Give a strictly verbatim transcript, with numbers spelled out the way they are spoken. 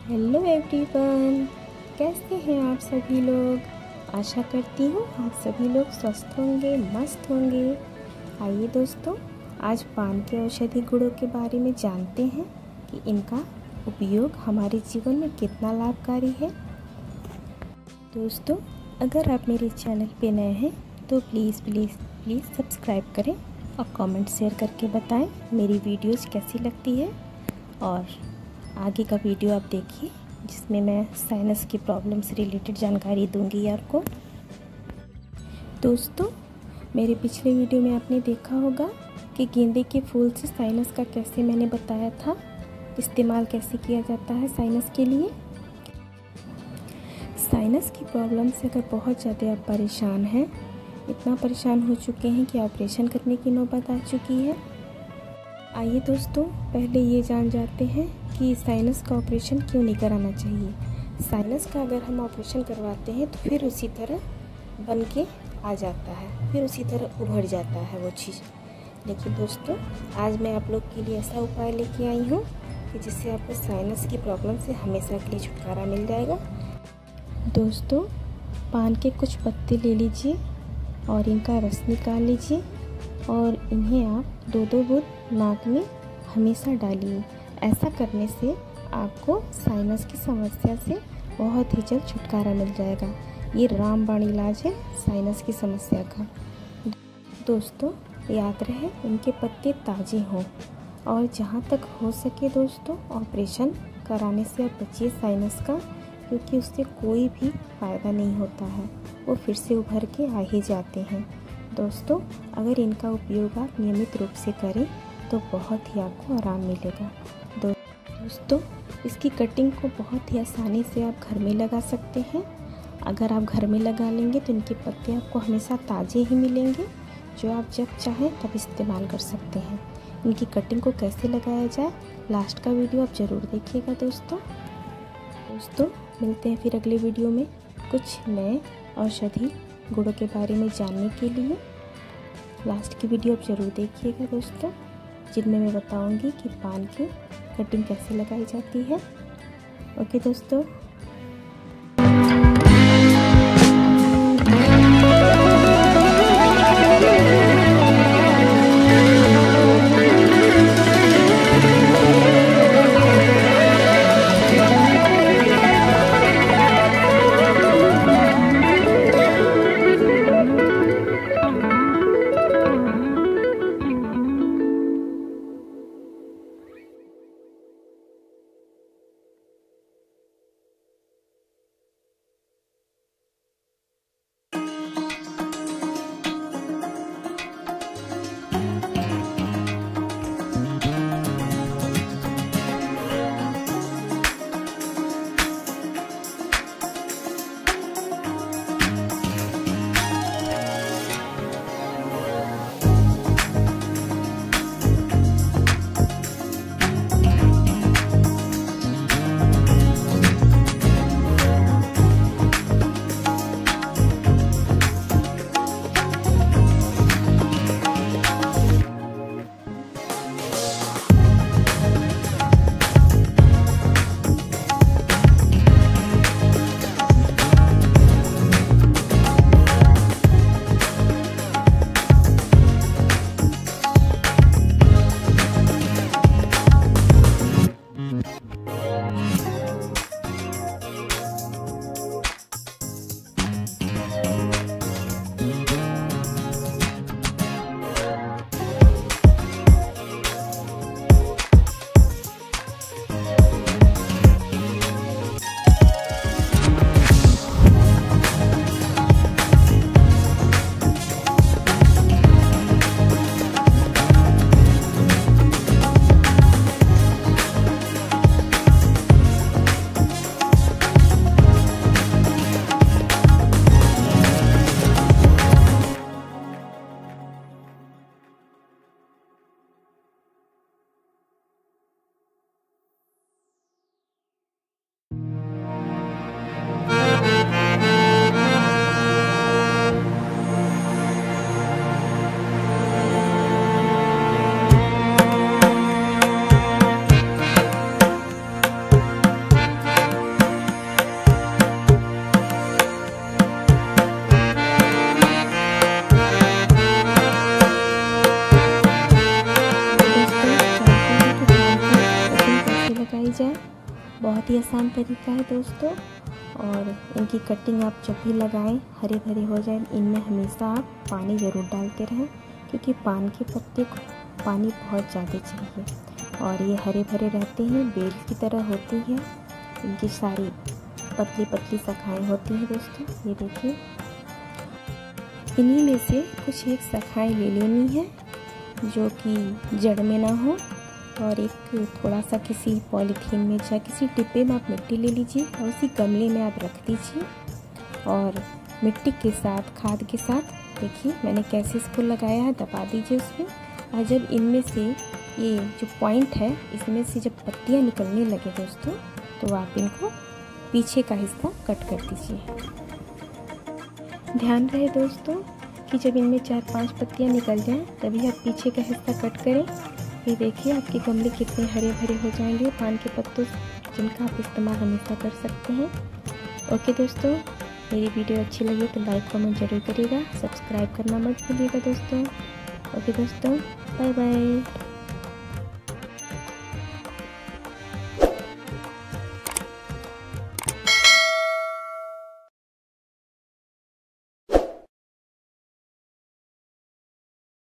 Hello everyone, कैसे हैं आप सभी लोग। आशा करती हूँ आप सभी लोग स्वस्थ होंगे, मस्त होंगे। आइए दोस्तों, आज पान के औषधि गुणों के बारे में जानते हैं कि इनका उपयोग हमारे जीवन में कितना लाभकारी है। दोस्तों, अगर आप मेरे चैनल पे नए हैं तो प्लीज़ प्लीज़ प्लीज़ सब्सक्राइब करें और कमेंट शेयर करके बताएं मेरी वीडियोज़ कैसी लगती है। और आगे का वीडियो आप देखिए जिसमें मैं साइनस की प्रॉब्लम से रिलेटेड जानकारी दूंगी आपको। दोस्तों, मेरे पिछले वीडियो में आपने देखा होगा कि गेंदे के फूल से साइनस का कैसे मैंने बताया था, इस्तेमाल कैसे किया जाता है साइनस के लिए। साइनस की प्रॉब्लम से अगर बहुत ज़्यादा आप परेशान हैं, इतना परेशान हो चुके हैं कि ऑपरेशन करने की नौबत आ चुकी है, आइए दोस्तों पहले ये जान जाते हैं कि साइनस का ऑपरेशन क्यों नहीं कराना चाहिए। साइनस का अगर हम ऑपरेशन करवाते हैं तो फिर उसी तरह बन के आ जाता है, फिर उसी तरह उभर जाता है वो चीज़। लेकिन दोस्तों, आज मैं आप लोग के लिए ऐसा उपाय लेके आई हूँ कि जिससे आपको साइनस की प्रॉब्लम से हमेशा के लिए छुटकारा मिल जाएगा। दोस्तों, पान के कुछ पत्ते ले लीजिए और इनका रस निकाल लीजिए और इन्हें आप दो दो बूंद नाक में हमेशा डालिए। ऐसा करने से आपको साइनस की समस्या से बहुत ही जल्द छुटकारा मिल जाएगा। ये रामबाण इलाज है साइनस की समस्या का। दोस्तों, याद रहे इनके पत्ते ताज़े हों और जहाँ तक हो सके दोस्तों ऑपरेशन कराने से आप बचिए साइनस का, क्योंकि उससे कोई भी फ़ायदा नहीं होता है, वो फिर से उभर के आ ही जाते हैं। दोस्तों, अगर इनका उपयोग आप नियमित रूप से करें तो बहुत ही आपको आराम मिलेगा। दो, दोस्तों इसकी कटिंग को बहुत ही आसानी से आप घर में लगा सकते हैं। अगर आप घर में लगा लेंगे तो इनके पत्ते आपको हमेशा ताज़े ही मिलेंगे, जो आप जब चाहें तब इस्तेमाल कर सकते हैं। इनकी कटिंग को कैसे लगाया जाए, लास्ट का वीडियो आप ज़रूर देखिएगा दोस्तों। दोस्तों, मिलते हैं फिर अगले वीडियो में कुछ नए औषधि गुणों के बारे में जानने के लिए। लास्ट की वीडियो आप ज़रूर देखिएगा दोस्तों, जिनमें मैं बताऊंगी कि पान की कटिंग कैसे लगाई जाती है। ओके दोस्तों। बहुत ही आसान तरीका है दोस्तों। और इनकी कटिंग आप जब भी लगाएं हरे भरे हो जाए, इनमें हमेशा आप पानी ज़रूर डालते रहें, क्योंकि पान के पत्ते को पानी बहुत ज़्यादा चाहिए। और ये हरे भरे रहते हैं, बेल की तरह होती है, इनकी सारी पतली पतली शाखाएं होती हैं दोस्तों। ये देखिए, इन्हीं में से कुछ एक शाखाएं ले लेनी है जो कि जड़ में ना हो, और एक थोड़ा सा किसी पॉलीथीन में या किसी डिब्बे में आप मिट्टी ले लीजिए और उसी गमले में आप रख दीजिए। और मिट्टी के साथ, खाद के साथ देखिए मैंने कैसे इसको लगाया है, दबा दीजिए उसमें। और जब इनमें से ये जो पॉइंट है, इसमें से जब पत्तियां निकलने लगे दोस्तों, तो आप इनको पीछे का हिस्सा कट कर दीजिए। ध्यान रहे दोस्तों कि जब इनमें चार पांच पत्तियां निकल जाएं तभी आप पीछे का हिस्सा कट करें। ये देखिए आपके गमले कितने हरे भरे हो जाएंगे पान के पत्तों, जिनका आप इस्तेमाल हमेशा कर सकते हैं। ओके दोस्तों, मेरी वीडियो अच्छी लगी तो लाइक कमेंट जरूर करिएगा, सब्सक्राइब करना मत भूलिएगा दोस्तों। ओके दोस्तों, बाय बाय।